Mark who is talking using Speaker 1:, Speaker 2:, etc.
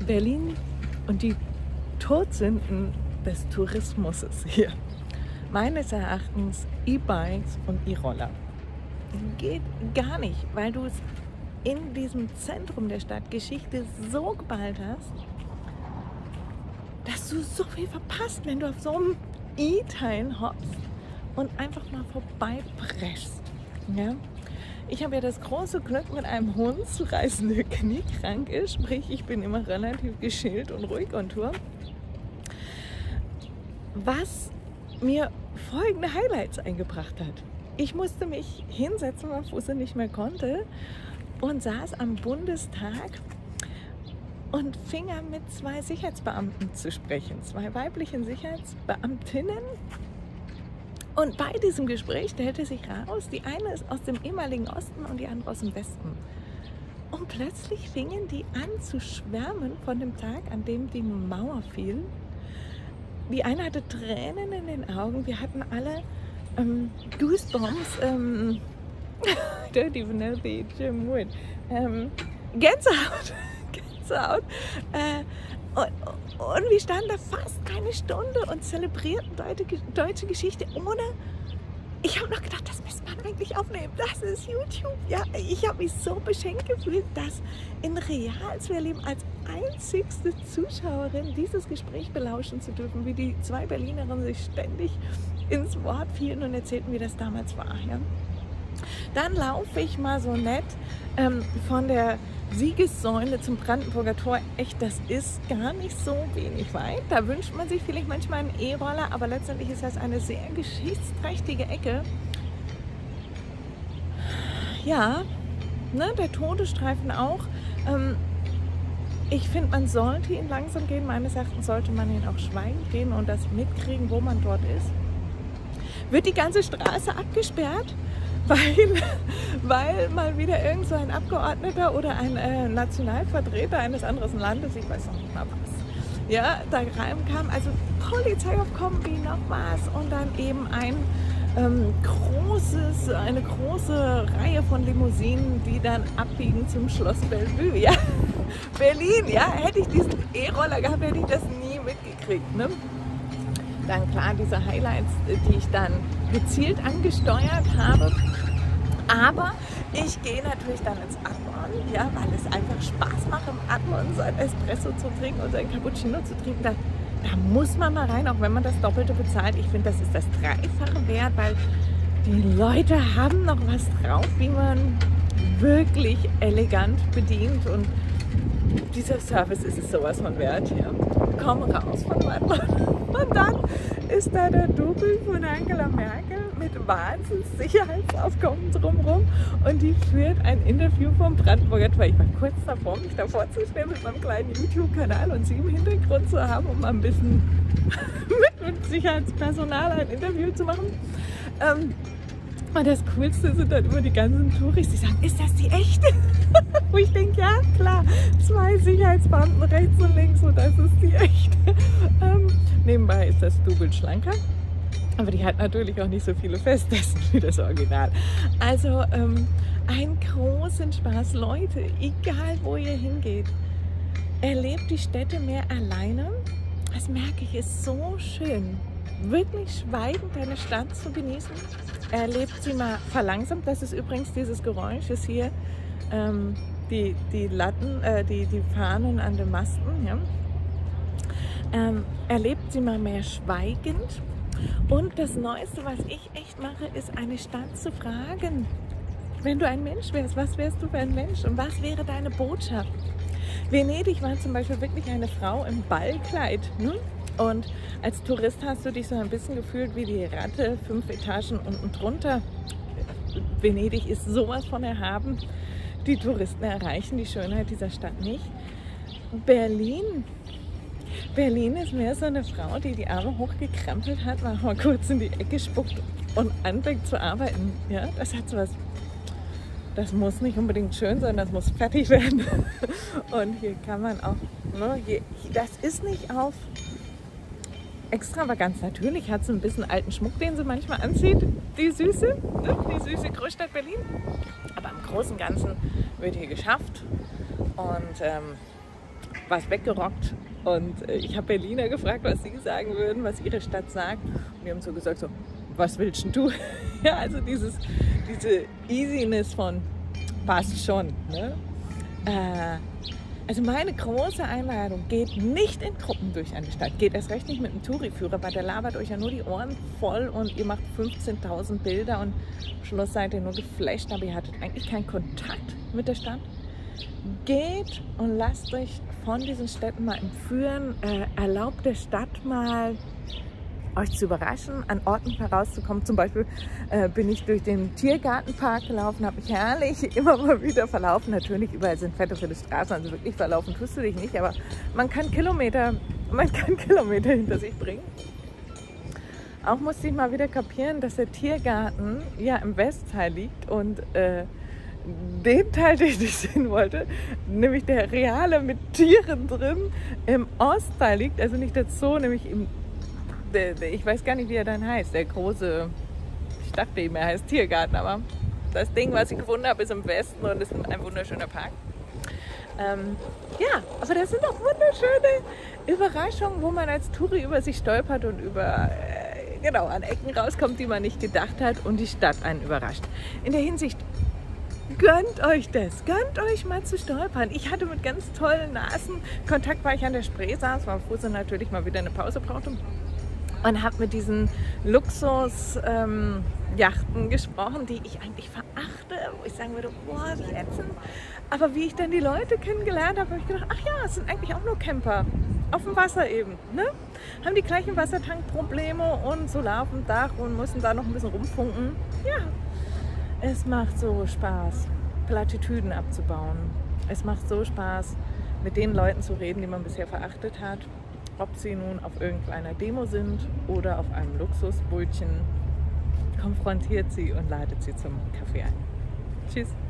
Speaker 1: Berlin und die Todsünden des Tourismus hier. Meines Erachtens E-Bikes und E-Roller. Geht gar nicht, weil du es in diesem Zentrum der Stadt Geschichte so geballt hast, dass du so viel verpasst, wenn du auf so einem E-Teil hoppst und einfach mal vorbeipreschst. Ja? Ich habe ja das große Glück, mit einem Hund zu reisen, der kniekrank ist. Sprich, ich bin immer relativ geschillt und ruhig on Tour. Was mir folgende Highlights eingebracht hat. Ich musste mich hinsetzen, weil Fuße nicht mehr konnte, und saß am Bundestag und fing an, mit 2 Sicherheitsbeamten zu sprechen, 2 weiblichen Sicherheitsbeamtinnen. Und bei diesem Gespräch stellte sich raus, die eine ist aus dem ehemaligen Osten und die andere aus dem Westen. Und plötzlich fingen die an zu schwärmen von dem Tag, an dem die Mauer fiel. Die eine hatte Tränen in den Augen, wir hatten alle Goosebumps, Dirty Vanilla Beach, Mood, Gänsehaut, Gänsehaut. Und wir standen da fast eine Stunde und zelebrierten deutsche Geschichte ohne... Ich habe noch gedacht, das müsste man eigentlich aufnehmen. Das ist YouTube. Ja, ich habe mich so beschenkt gefühlt, dass in real zu erleben, als einzigste Zuschauerin dieses Gespräch belauschen zu dürfen, wie die 2 Berlinerinnen sich ständig ins Wort fielen und erzählten, wie das damals war. Ja? Dann laufe ich mal so nett von der Siegessäule zum Brandenburger Tor. Echt, das ist gar nicht so wenig weit. Da wünscht man sich vielleicht manchmal einen E-Roller, aber letztendlich ist das eine sehr geschichtsträchtige Ecke. Ja, ne, der Todesstreifen auch. Ich finde, man sollte ihn langsam gehen. Meines Erachtens sollte man ihn auch schweigend gehen und das mitkriegen, wo man dort ist. Wird die ganze Straße abgesperrt? Weil mal wieder irgend so ein Abgeordneter oder ein Nationalvertreter eines anderen Landes, ich weiß noch nicht mal was, ja, da reinkam, also Polizei auf Kombi, noch was, und dann eben eine große Reihe von Limousinen, die dann abbiegen zum Schloss Bellevue, ja. Berlin, ja, hätte ich diesen E-Roller gehabt, hätte ich das nie mitgekriegt, ne? Dann klar diese Highlights, die ich dann gezielt angesteuert habe. Aber ich gehe natürlich dann ins Adlon, ja, weil es einfach Spaß macht, im Adlon sein Espresso zu trinken und sein Cappuccino zu trinken. Da muss man mal rein, auch wenn man das Doppelte bezahlt. Ich finde, das ist das Dreifache wert, weil die Leute haben noch was drauf, wie man wirklich elegant bedient. Und dieser Service ist es sowas von wert. Ja. Komm raus von Adlon. Und dann ist da der Double von Angela Merkel mit Wahnsinns-Sicherheitsaufkommen drumherum und die führt ein Interview vom Brandenburger Tor. Ich war kurz davor, mich da vorzustellen mit meinem kleinen YouTube-Kanal und sie im Hintergrund zu haben, um mal ein bisschen mit Sicherheitspersonal ein Interview zu machen. Und das Coolste sind dann immer die ganzen Touris, die sagen, ist das die echte? Wo ich denke, ja klar, 2 Sicherheitsbeamten rechts und links und das ist die echte. Nebenbei ist das Double schlanker, aber die hat natürlich auch nicht so viele Festessen wie das Original. Also einen großen Spaß, Leute, egal wo ihr hingeht, erlebt die Städte mehr alleine. Das merke ich, ist so schön. Wirklich schweigend deine Stadt zu genießen. Erlebt sie mal verlangsamt. Das ist übrigens dieses Geräusch, ist hier die Latten, die Fahnen an den Masten. Ja. Erlebt sie mal mehr schweigend. Und das Neueste, was ich echt mache, ist eine Stadt zu fragen. Wenn du ein Mensch wärst, was wärst du für ein Mensch und was wäre deine Botschaft? Venedig war zum Beispiel wirklich eine Frau im Ballkleid. Ne? Und als Tourist hast du dich so ein bisschen gefühlt wie die Ratte, 5 Etagen unten drunter. Venedig ist sowas von erhaben. Die Touristen erreichen die Schönheit dieser Stadt nicht. Berlin ist mehr so eine Frau, die die Arme hochgekrempelt hat, mal kurz in die Ecke spuckt und anfängt zu arbeiten. Ja, das hat sowas. Das muss nicht unbedingt schön sein, das muss fertig werden. Und hier kann man auch, ne, das ist nicht auf Extravaganz. Natürlich hat sie ein bisschen alten Schmuck, den sie manchmal anzieht, die süße Großstadt Berlin. Aber im Großen und Ganzen wird hier geschafft. Und war es weggerockt. Und ich habe Berliner gefragt, was sie sagen würden, was ihre Stadt sagt. Und die haben so gesagt, so, was willst denn du? Ja, also diese Easiness von passt schon. Ne? Also meine große Einladung, geht nicht in Gruppen durch eine Stadt, geht erst recht nicht mit einem Touri-Führer, weil der labert euch ja nur die Ohren voll und ihr macht 15.000 Bilder und am Schluss seid ihr nur geflasht, aber ihr hattet eigentlich keinen Kontakt mit der Stadt. Geht und lasst euch von diesen Städten mal entführen, erlaubt der Stadt mal euch zu überraschen, an Orten herauszukommen. Zum Beispiel bin ich durch den Tiergartenpark gelaufen, habe mich herrlich immer mal wieder verlaufen. Natürlich, überall sind fette Straßen, also wirklich verlaufen tust du dich nicht, aber man kann Kilometer hinter sich bringen. Auch musste ich mal wieder kapieren, dass der Tiergarten ja im Westteil liegt und den Teil, den ich sehen wollte, nämlich der reale mit Tieren drin, im Ostteil liegt, also nicht der Zoo, nämlich ich weiß gar nicht, wie er dann heißt, der große, ich dachte eben, er heißt Tiergarten, aber das Ding, was ich gefunden habe, ist im Westen und ist ein wunderschöner Park. Ja, aber das sind auch wunderschöne Überraschungen, wo man als Touri über sich stolpert und an Ecken rauskommt, die man nicht gedacht hat und die Stadt einen überrascht. In der Hinsicht, gönnt euch das, gönnt euch mal zu stolpern. Ich hatte mit ganz tollen Nasen Kontakt, weil ich an der Spree saß, weil Fuße natürlich mal wieder eine Pause brauchte. Und habe mit diesen Luxusjachten gesprochen, die ich eigentlich verachte, wo ich sagen würde, boah, wie ätzend. Aber wie ich dann die Leute kennengelernt habe, habe ich gedacht, ach ja, es sind eigentlich auch nur Camper. Auf dem Wasser eben. Ne? Haben die gleichen Wassertankprobleme und Solar auf dem Dach und müssen da noch ein bisschen rumfunken. Ja, es macht so Spaß, Plattitüden abzubauen. Es macht so Spaß, mit den Leuten zu reden, die man bisher verachtet hat. Ob sie nun auf irgendeiner Demo sind oder auf einem Luxusbrötchen, konfrontiert sie und ladet sie zum Kaffee ein. Tschüss!